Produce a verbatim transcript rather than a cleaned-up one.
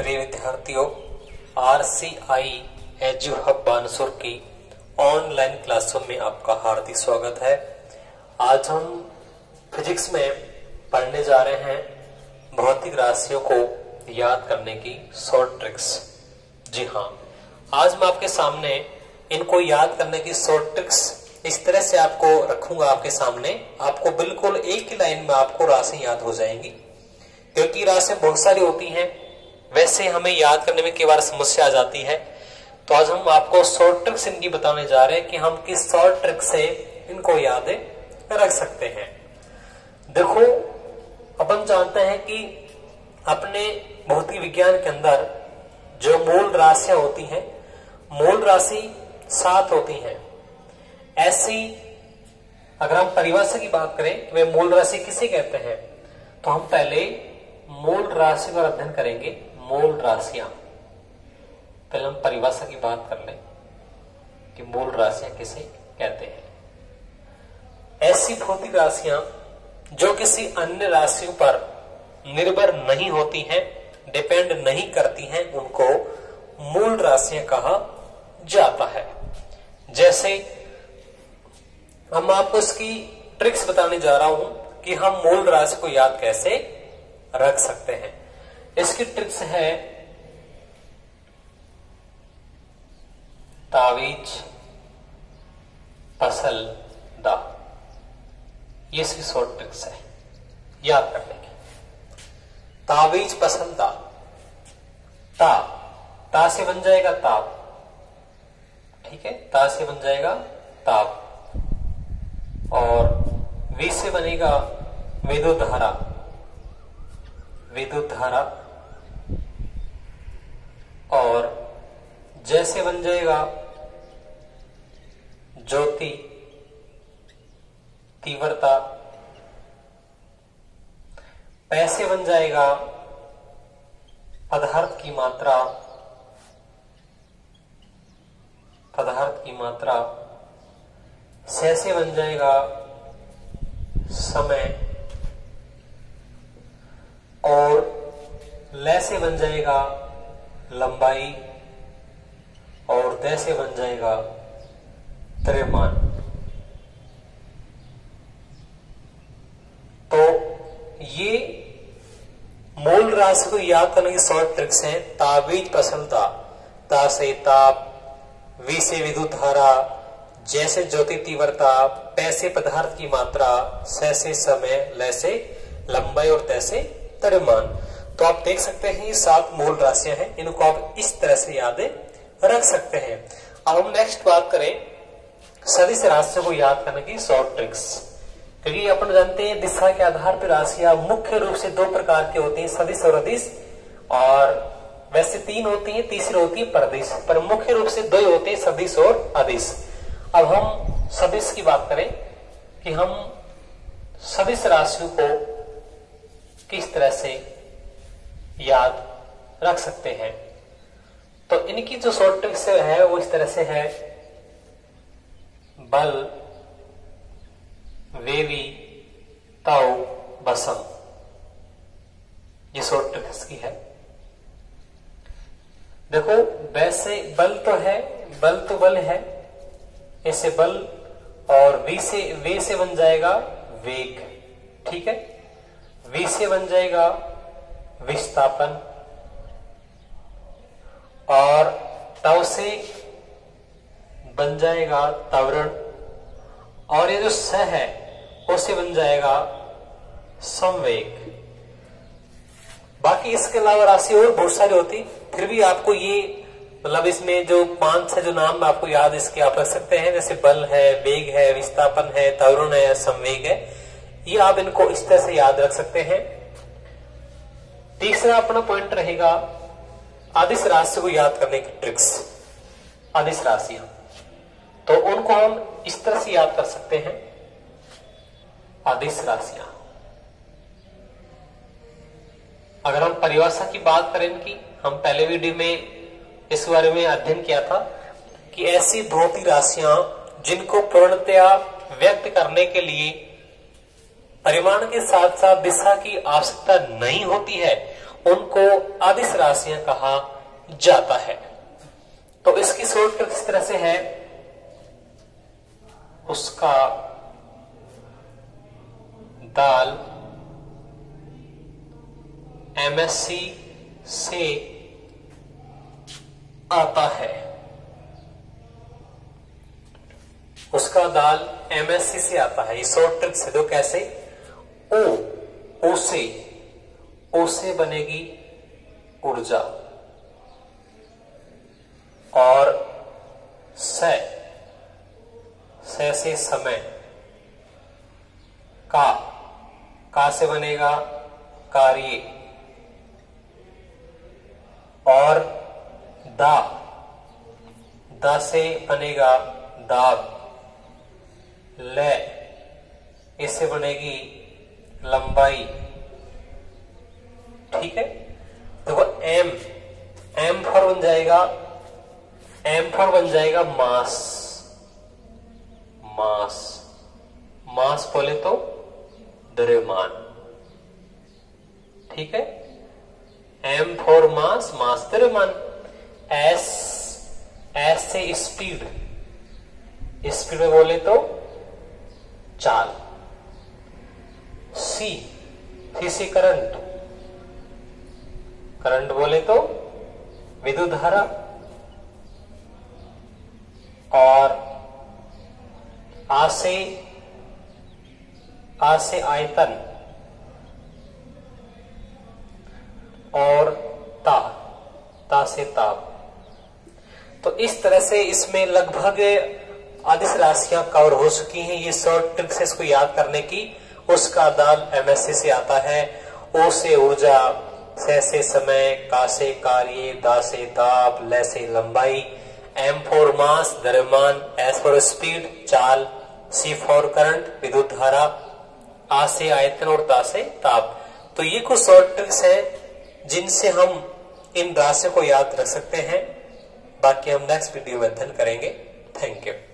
प्रिय विद्यार्थियों, R C I edu hub Bansur की ऑनलाइन क्लासों में आपका हार्दिक स्वागत है। आज हम फिजिक्स में पढ़ने जा रहे हैं भौतिक राशियों को याद करने की शॉर्ट ट्रिक्स। जी हाँ, आज मैं आपके सामने इनको याद करने की शॉर्ट ट्रिक्स इस तरह से आपको रखूंगा आपके सामने, आपको बिल्कुल एक ही लाइन में आपको राशि याद हो जाएंगी, क्योंकि राशियां बहुत सारी होती हैं। वैसे हमें याद करने में कई बार समस्या आ जाती है, तो आज हम आपको शॉर्ट ट्रिक्स इनकी बताने जा रहे हैं कि हम किस शॉर्ट ट्रिक से इनको याद रख सकते हैं। देखो, अपन जानते हैं कि अपने भौतिक विज्ञान के अंदर जो मूल राशियां होती हैं, मूल राशि सात होती हैं। ऐसी अगर हम परिभाषा की बात करें कि वे मूल राशि किसे कहते हैं, तो हम पहले मूल राशि का अध्ययन करेंगे। मूल राशियां, पहले हम परिभाषा की बात कर लें कि मूल राशियां किसे कहते हैं। ऐसी भौतिक राशियां जो किसी अन्य राशियों पर निर्भर नहीं होती हैं, डिपेंड नहीं करती हैं, उनको मूल राशियां कहा जाता है। जैसे हम आपको इसकी ट्रिक्स बताने जा रहा हूं कि हम मूल राशि को याद कैसे रख सकते हैं। इसकी ट्रिक्स है तावीज, पसल, दा। ये इसकी शॉर्ट ट्रिक्स है याद करने की। तावीज, पसल, दा। ता ता से बन जाएगा ताप, ठीक है, ता से बन जाएगा ताप, और वी से बनेगा विद्युत धारा, विद्युत धारा, और जैसे बन जाएगा ज्योति, तीव्रता, पैसे बन जाएगा पदार्थ की मात्रा, पदार्थ की मात्रा, से से बन जाएगा समय, और ले से बन जाएगा लंबाई, और दे से बन जाएगा द्रव्यमान। तो ये मूल राशि को याद करने की शॉर्ट ट्रिक्स हैं। तावीज, पसल, दा। ता से ताप, वी से विद्युत धारा, जैसे ज्योति तीव्रता, पै से पदार्थ की मात्रा, से से समय, ले से लंबाई, और तय से द्रव्यमान। तो आप देख सकते हैं ये सात मूल राशियां हैं, इनको आप इस तरह से याद रख सकते हैं। अब हम नेक्स्ट बात करें सदिश राशियों को याद करने की शॉर्ट ट्रिक्स, क्योंकि अपन जानते हैं दिशा के आधार पर राशियां मुख्य रूप से दो प्रकार की होती हैं, सदिश और अदिश। और वैसे तीन होती है, तीसरी होती है परदिश, पर मुख्य रूप से दो ही होते हैं, सदिश और अदिश। अब हम सदिश की बात करें कि हम सदिश राशियों को किस तरह से याद रख सकते हैं, तो इनकी जो शॉर्ट ट्रिक्स है वो इस तरह से है। बल, वेवी, ताऊ, बसम, ये शॉर्ट ट्रिक्स की है। देखो, वैसे बल तो है, बल तो बल है, ऐसे बल, और वी से वे से बन जाएगा वेग, ठीक है, वी से बन जाएगा विस्थापन, और तव से बन जाएगा त्वरण, और ये जो स है उससे बन जाएगा संवेग। बाकी इसके अलावा राशि और बहुत सारी होती, फिर भी आपको ये मतलब इसमें जो पांच छह जो नाम आपको याद इसके आप रख सकते हैं, जैसे बल है, वेग है, विस्थापन है, त्वरण है, संवेग है, ये आप इनको इस तरह से याद रख सकते हैं। तीसरा अपना पॉइंट रहेगा अदिश राशि को याद करने की ट्रिक्स। अदिश राशियां, तो उनको हम इस तरह से याद कर सकते हैं। अदिश राशियां, अगर हम परिभाषा की बात करें इनकी, हम पहले वीडियो में इस बारे में अध्ययन किया था कि ऐसी भौतिक राशियां जिनको पूर्णतया व्यक्त करने के लिए परिमाण के साथ साथ दिशा की आवश्यकता नहीं होती है, उनको अदिश राशियां कहा जाता है। तो इसकी शॉर्ट किस तरह से है, उसका दाल एमएससी से आता है। उसका दाल एमएससी से आता है। ये शॉर्ट ट्रिक से दो कैसे, ओ ओ से ओ से बनेगी ऊर्जा और से से से समय, का का से बनेगा कार्य और दा दा से बनेगा दाब, ले इससे बनेगी लंबाई। ठीक है, देखो एम एम फॉर बन जाएगा एम फॉर बन जाएगा मास मास मास बोले तो द्रव्यमान। ठीक है, एम फॉर मास मास द्रव्यमान। एस एस से स्पीड स्पीड में बोले तो चाल। सी सी से करंट करंट बोले तो विद्युत धारा। और आ से आ से आयतन और ता ता से ताप। तो इस तरह से इसमें लगभग अदिश राशियां कवर हो चुकी हैं। ये शॉर्ट ट्रिक से इसको याद करने की। उसका दाल एमएससी से आता है, ओ से ऊर्जा, से से समय, का से कार्य, दा से दाब, ले से लंबाई, एम फॉर मास द्रव्यमान, एस फॉर स्पीड चाल, सी फॉर करंट विद्युत धारा, आ से आयतन और ता से ताप। तो ये कुछ शॉर्ट ट्रिक्स हैं जिनसे हम इन राशियों को याद रख सकते हैं। बाकी हम नेक्स्ट वीडियो में अध्ययन करेंगे। Thank you.